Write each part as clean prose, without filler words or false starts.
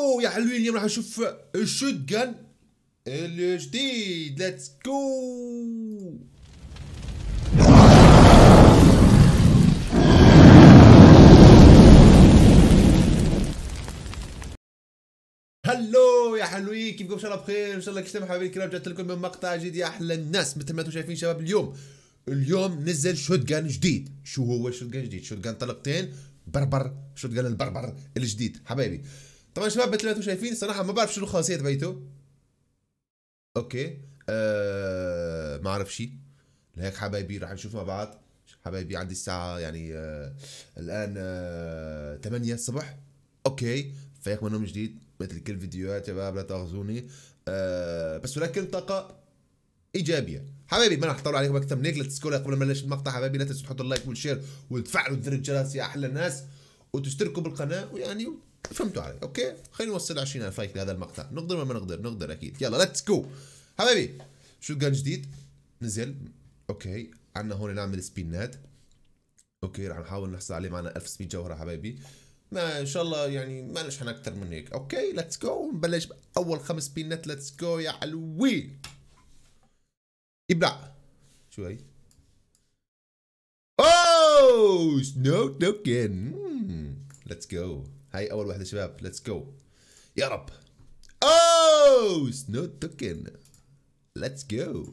هلو يا حلوين، اليوم راح نشوف الشوت جن الجديد. ليتس جو. هلو يا حلوين، كيفكم؟ ان شاء الله بخير، ان شاء الله كشتم حبايبي الكرام. جات لكم من مقطع جديد يا احلى الناس. مثل ما انتم شايفين شباب، اليوم نزل شوت جن جديد. شو هو الشوت جن الجديد؟ شوت جن طلقتين بربر، شوت جن البربر الجديد حبايبي. طبعا شباب مثل ما انتم شايفين صراحه ما بعرف شو الخاصيه تبعته. اوكي ما اعرف شيء لهيك حبايبي. راح نشوف مع بعض حبايبي. عندي الساعه يعني الان 8 الصبح. اوكي فيق من نوم جديد مثل كل فيديوهات شباب، لا تاخذوني. بس ولكن طاقه ايجابيه حبايبي. ما راح اطول عليكم اكثر من هيك. لا تسكوا قبل ما نبلش المقطع حبايبي، لا تنسوا تحطوا اللايك والشير وتفعلوا زر الجرس يا احلى الناس، وتشتركوا بالقناه. ويعني فهمتوا علي؟ اوكي خلينا نوصل 20,000 لايك لهذا المقطع. نقدر ولا ما نقدر؟ نقدر اكيد. يلا ليتس جو حبايبي. شو كان جديد نزل. اوكي عندنا هون نعمل سبينات. اوكي راح نحاول نحصل عليه معنا 1600 جوهره حبايبي. ما ان شاء الله يعني ما نشحن اكثر من هيك. اوكي ليتس جو. نبلش باول 5 سبينات. ليتس جو يا حلوين. يبلع شو هي؟ اوه سنو توكن. ليتس جو. هاي اول وحده شباب. ليتس جو يا رب. اوه سنو توكن. ليتس جو.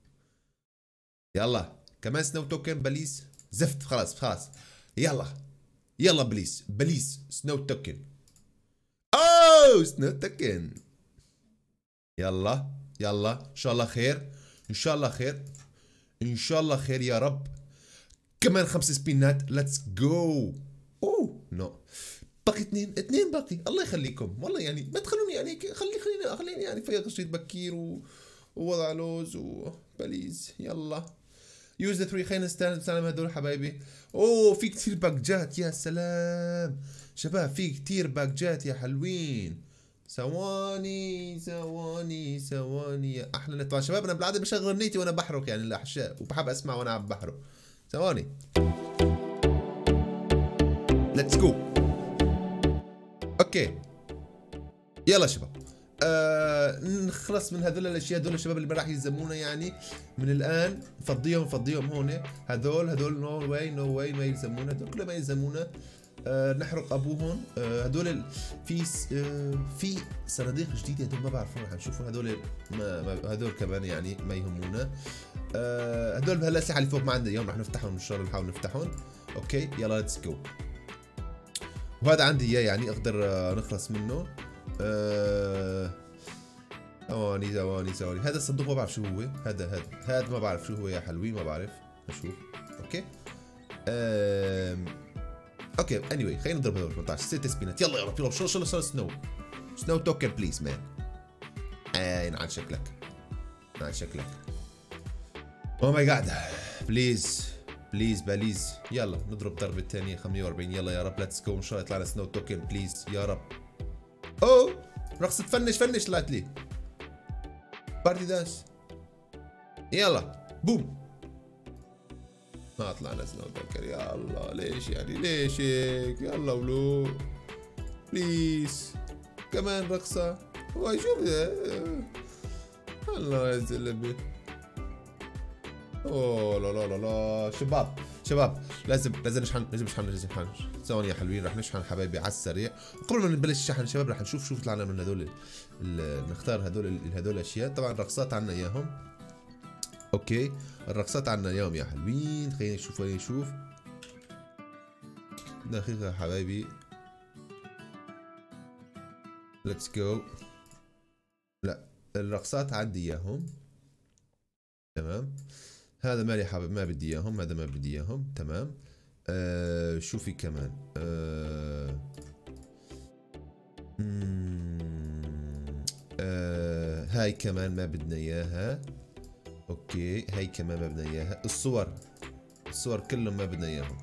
يلا كمان سنو توكن. بليز زفت. خلاص يلا بليز سنو توكن. اوه سنو توكن. يلا ان شاء الله خير، ان شاء الله خير يا رب. كمان 5 سبينات. ليتس جو. اوه نو باقي اثنين باقي. الله يخليكم والله، يعني ما تخلوني يعني خليني يعني فيق شريط بكير ووضع لوز وبليز. يلا يوز ذا 3. خلينا نستلم هدول حبايبي. اوه في كثير باكجات. يا سلام شباب، في كثير باكجات يا حلوين. ثواني يا احلى. طبعا شباب انا بالعاده بشغل نيتي وانا بحرق يعني الاحشاء، وبحب اسمع وانا عم بحرق. ثواني. ليتس جو. اوكي يلا شباب. نخلص من هذول الاشياء. هذول الشباب اللي ما راح يلزمونا يعني من الان. نفضيهم هون. هذول نو واي ما يلزمونا. هذول كلهم ما يلزمونا. نحرق ابوهم. هذول في صناديق جديده هذول ما بعرفون. رح نشوفهم هذول. هذول كمان يعني ما يهمونا. هذول بهالاسلحه اللي فوق ما عندنا اليوم. رح نفتحهم ان شاء الله، نحاول نفتحهم. اوكي يلا ليتس جو. وهذا عندي اياه يعني اقدر نخلص منه. ثواني. هذا الصندوق ما بعرف شو هو. هذا ما بعرف شو هو يا حلوين، ما بعرف. نشوف. اوكي اوكي اني خلينا نضرب هذول 18 6 سبينات. يلا يا رب يلا. شو سنو توكن بليز مان. ينعاد شكلك او ماي جاد. بليز يلا نضرب ضربة الثانية 45. يلا يا رب ليتس جو. ان شاء الله يطلع لنا سنو توكن بليز يا رب. اوه رقصة فنش طلعت لي. بارتي دانس. يلا بوم. ما طلعنا سنو توكن. يا الله ليش هيك؟ يلا ولو بليز كمان رقصة. هو شوف الله يا زلمة. اوه لا شباب لازم نشحن. ثواني يا حلوين رح نشحن حبايبي على السريع. وقبل ما نبلش الشحن شباب رح نشوف شو طلعنا من هذول. نختار هذول الاشياء. طبعا الرقصات عنا اياهم. اوكي الرقصات عنا اياهم يا حلوين. خلينا نشوف دقيقة يا حبايبي. ليتس جو. لا الرقصات عندي اياهم تمام. هذا مالي حابب، ما بدي اياهم. هذا ما بدي اياهم تمام. شو في كمان؟ هاي كمان ما بدنا اياها. اوكي هاي كمان ما بدنا اياها. الصور كلهم ما بدنا اياهم.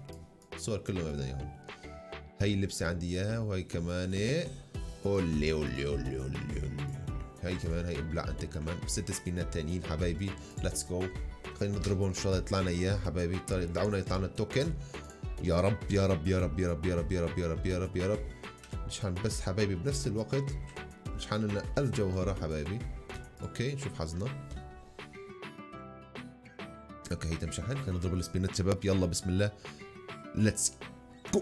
هاي اللبسة عندي اياها. وهاي كمان اولي. هاي كمان. هاي ابلع انت كمان. 6 سبينات تانيين حبايبي. ليتس جو. خلينا نضربهم ان شاء الله يطلعنا اياه حبايبي. دعونا يطلعنا التوكن يا رب. نشحن بس حبايبي بنفس الوقت نشحن لنا 1000 جوهرة حبايبي. اوكي نشوف حظنا. اوكي هي تم شحن. خلينا نضرب السبينات شباب. يلا بسم الله ليتس جو.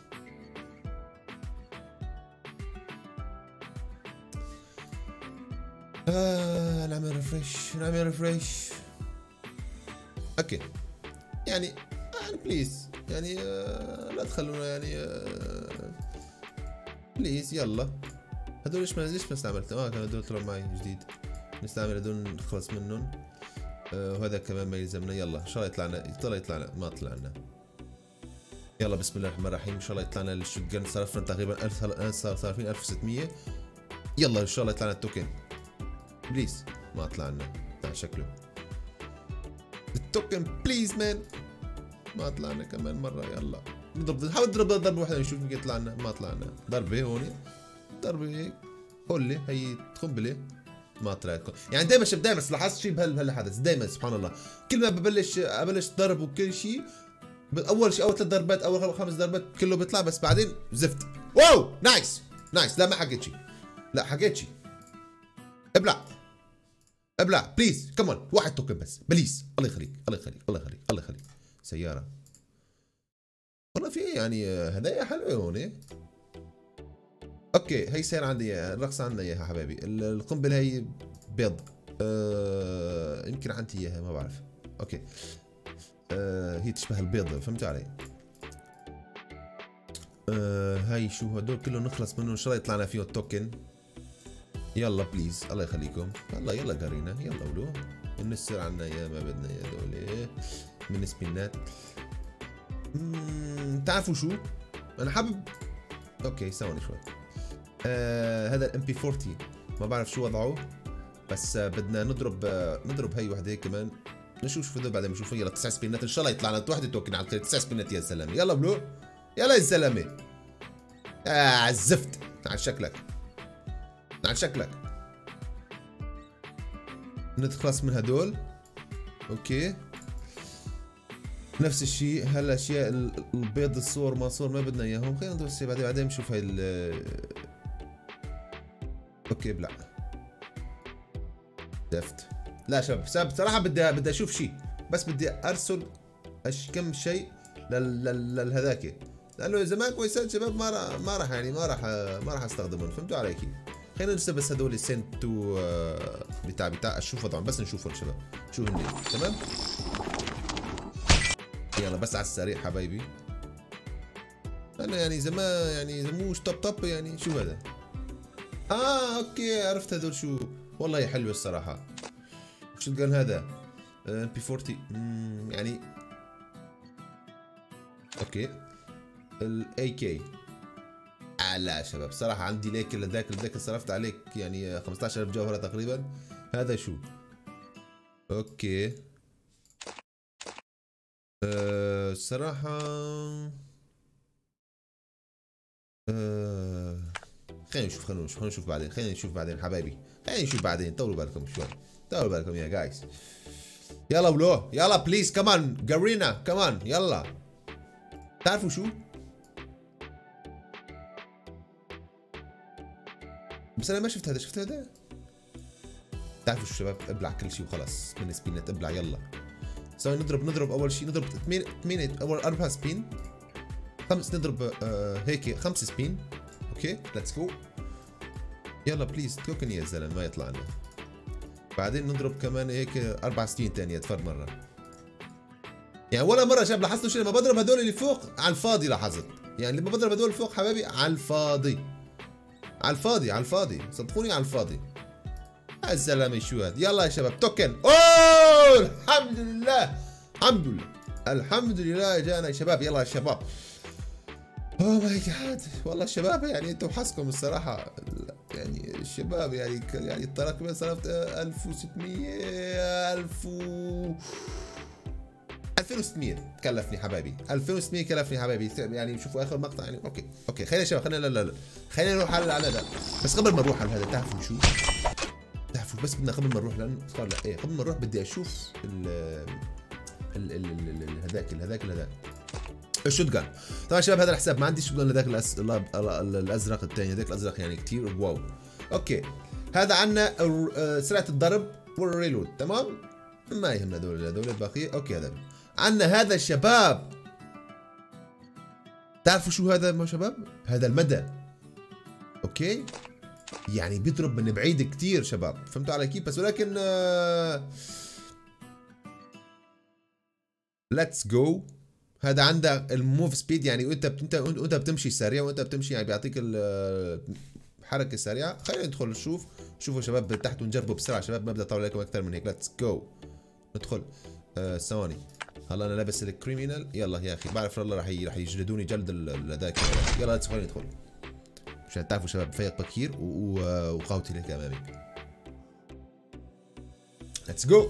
نعمل ريفريش. اوكي يعني بليز يعني لا تخلونا يعني بليز. يلا هدول ليش ما استعملتهم؟ كانوا هدول طلعوا معي جديد. نستعمل هدول نخلص منهم. وهذا كمان ما يلزمنا. يلا ان شاء الله يطلعنا. ما طلعنا. يلا بسم الله الرحمن الرحيم. ان شاء الله يطلعنا الشوت جن. صرفنا تقريبا 1000 الان صارفين 1600. يلا ان شاء الله يطلعنا التوكن بليز. ما طلعنا شكله التوكن بليز مان. ما طلعنا كمان مرة. يلا نحاول نضرب ضربة واحدة نشوف يمكن يطلع لنا. ما طلعنا. ضربة هون ضربة هيك هولي هي قنبلة. ما طلعت يعني دائما لاحظت شيء بهالحدث دائما سبحان الله. كل ما ابلش ضرب وكل شيء اول 3 ضربات اول 5 ضربات كله بيطلع بس بعدين زفت. واو نايس. لا ما حكيت شيء. لا حكيت شيء. ابلع بليز كمان واحد توكن بس بليز. الله يخليك. سيارة والله في يعني هدايا حلوة هون. اوكي هي سيارة عندي اياها. الرقص عندنا اياها حبايبي. القنبلة هي بيض. يمكن عندي اياها ما بعرف. اوكي هي تشبه البيض فهمت علي. هاي شو هدول كلهم نخلص منهم ان شاء الله يطلعنا فيهم توكن. يلا بليز الله يخليكم. يلا قرينا. يلا ولو النسر عنا يا ما بدنا يا دولة من سبينات. تعرفوا شو انا حابب. اوكي ثواني شوي. هذا الام بي 40 ما بعرف شو وضعه بس بدنا نضرب هي وحده كمان. نشوف هذول بعدين بنشوف. يلا 9 سبينات ان شاء الله يطلع لنا وحده توكن على 9 سبينات يا زلمه. يلا بلو يلا يا زلمه. عزفت. على شكلك نتخلص من هدول. اوكي نفس الشيء. هالاشياء البيض الصور ما صور ما بدنا اياهم. خلينا ندرس بعدين نشوف هاي اوكي بلا دفت. لا شباب بصراحه بدي اشوف شيء بس بدي ارسل كم شيء لهذاك لانه اذا ما كويسات شباب ما راح استخدمهم. فهمتوا علي كيف؟ خلينا ننسى بس هدول السنت بتاع اشوف وضعهم بس نشوفهم شباب شو هن. تمام يلا بس على السريع حبايبي. انا يعني اذا مو توب يعني شو هذا. اوكي عرفت هدول شو. والله حلوه الصراحه. شو كان هذا بي 40 يعني. اوكي الاي كي. لا شباب صراحه عندي ليك ذاك صرفت عليك يعني 15000 جوهره تقريبا. هذا شو. اوكي الصراحه خلينا نشوف بعدين حبايبي. خلينا نشوف بعدين. طولوا بالكم شوي. يا جايز. يلا بلو يلا بليز كمان قرينا كمان. يلا تعرفوا شو بس انا ما شفت هذا. تعرفوا شو شباب. ابلع كل شيء وخلص من سبينات. ابلع يلا سوي نضرب اول شيء. نضرب 8 اول 4 سبين. 5 نضرب هيك 5 سبين. اوكي ليتس جو. يلا بليز توكن يا زلمه ما يطلع لنا. بعدين نضرب كمان هيك 4 سبين ثانيه فرد مره. يعني ولا مره شباب لاحظتوا شيء لما بضرب هدول اللي فوق على الفاضي. لاحظت يعني لما بضرب هدول فوق حبايبي على الفاضي صدقوني على الفاضي. يا زلمه شو هذا. يلا يا شباب توكن. اوه الحمد لله جانا يا شباب. يلا يا شباب. اوه ماي جاد والله الشباب يعني انتم حظكم الصراحه. يعني الشباب يعني تقريبا صرفت 1600 2600 كلفني حبايبي. 2600 كلفني حبايبي. يعني شوفوا اخر مقطع يعني. اوكي خلينا يا شباب خلينا نروح على هذا. بس قبل ما نروح على هذا تعرفوا شو. بس بدنا قبل ما نروح لان صار قبل ما نروح بدي اشوف هذاك الشوت جان. طبعا شباب هذا الحساب ما عندي شوت جان لذاك الازرق الثاني، هذاك الازرق يعني كثير واو. اوكي هذا عندنا سرعه الضرب والريلود، تمام؟ ما يهمنا هذول الباقي. اوكي هذا عندنا هذا الشباب، تعرفوا شو هذا يا شباب؟ هذا المدى. اوكي يعني بيضرب من بعيد كثير شباب، فهمتوا علي كيف؟ بس ولكن ليتس جو. هذا عندك الموف سبيد، يعني وانت بتمشي سريع، وانت بتمشي يعني بيعطيك الحركه السريعه. خلينا ندخل نشوف. شوفوا شباب تحت ونجربوا بسرعه شباب، ما بدي اطول عليكم اكثر من هيك. ليتس جو ندخل. ثواني هلا انا لابس الكريمينال. يلا يا اخي بعرف والله راح يجلدوني جلد هذاك. يلا ليتس خلينا ندخل عشان تعرفوا شباب فيق بكير وقوتي لك امامي. ليتس جو.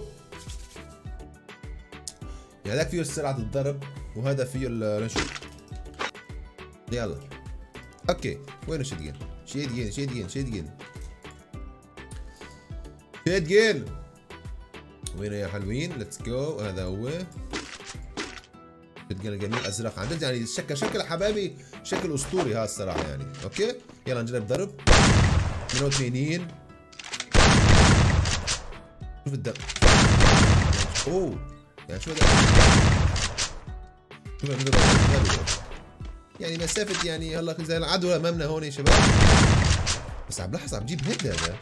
يعني هذاك فيه سرعة الضرب وهذا فيه نشوف. يلا اوكي وين شيدجن؟ شيدجن وين يا حلوين؟ ليتس جو. هذا هو شيدجن الجميل ازرق عن جد، يعني شكل حبايبي شكل اسطوري هذا الصراحة يعني. اوكي يلا نجرب ضرب 82. شوف الدم. اوه يعني شو هذا؟ يعني مسافة يعني هلا زي العدوى امامنا هون يا شباب. بس عم بلاحظ عم بجيب هيد هذا.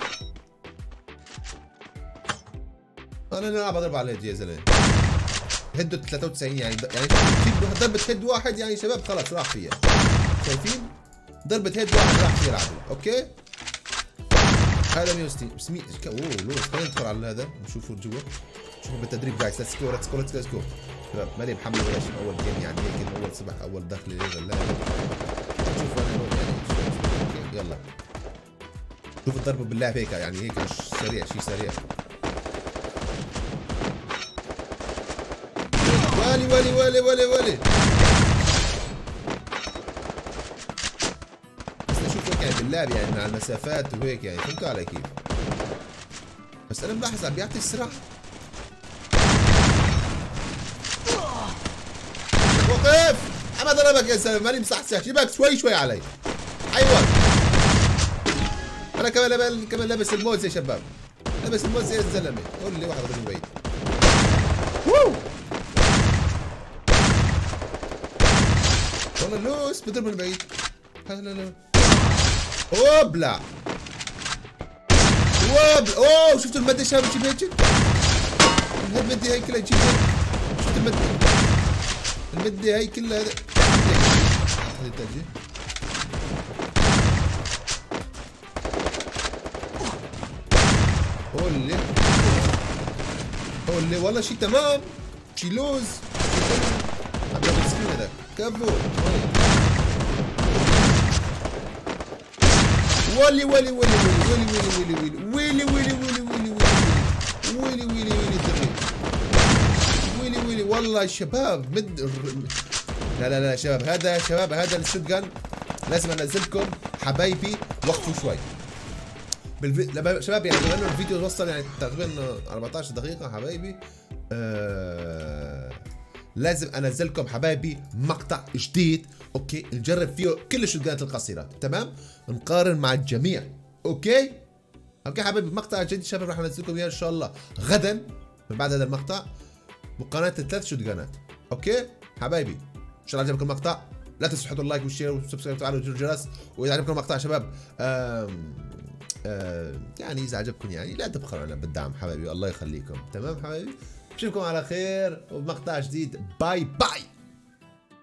انا نلعب اضرب على الهيد يا زلمه. هيد 93 يعني ضربة هيد واحد يعني شباب خلص راح فيها. شايفين؟ ضربة هيد واحد راح فيها العدو، اوكي؟ هذا 160 اوه لوز. خلينا ندخل على هذا نشوفه جوا. شوفوا بالتدريب جايز. ليتس جو شباب. ماني محمل ولا شيء اول جيم يعني هيك اول صبح اول دخله لا. شوفوا انا هون يعني يلا شوفوا الضربه بالله هيك يعني هيك مش سريع، شيء سريع. ولي بس نشوف هيك يعني باللعب يعني مع المسافات وهيك يعني، فهمتوا علي كيف؟ بس انا ملاحظ عم بيعطي السرعه. وقف! انا ضربك يا زلمه ماني مصحصح، جيبك شوي علي. ايوه انا كمان لابس الموز يا شباب، لابس الموز زي الزلمه. قول لي واحد ضربني بعيد. والله اللوس بضرب من بعيد. لا اوبلا اوه شفتوا المده شباب تجيب هيك؟ المده هي كلها تجيب هيك. شفت المده هي كلها هذا قول لي والله شيء تمام، شيء لوز. عم بيعمل سكرين هذاك كفو. ولي والله شباب لا شباب هذا الشوت جان لازم انزلكم حبايبي. وقفوا شوي شباب يعني بما انه الفيديو وصل يعني تقريبا 14 دقيقة حبايبي. لازم انزلكم حبايبي مقطع جديد اوكي نجرب فيه كل الشوتجانات القصيرة، تمام؟ نقارن مع الجميع. اوكي حبايبي مقطع جديد شباب راح انزلكم اياه ان شاء الله غدا من بعد هذا المقطع مقارنة الثلاث شوتجانات. اوكي حبايبي ان شاء الله عجبكم المقطع، لا تنسوا تحطوا اللايك والشير والسبسكرايب وتفعلوا الجرس. واذا عجبكم المقطع شباب يعني اذا عجبكم يعني لا تبخلوا علينا بالدعم حبايبي، الله يخليكم. تمام حبايبي، بشوفكم على خير وبمقطع جديد. باي باي.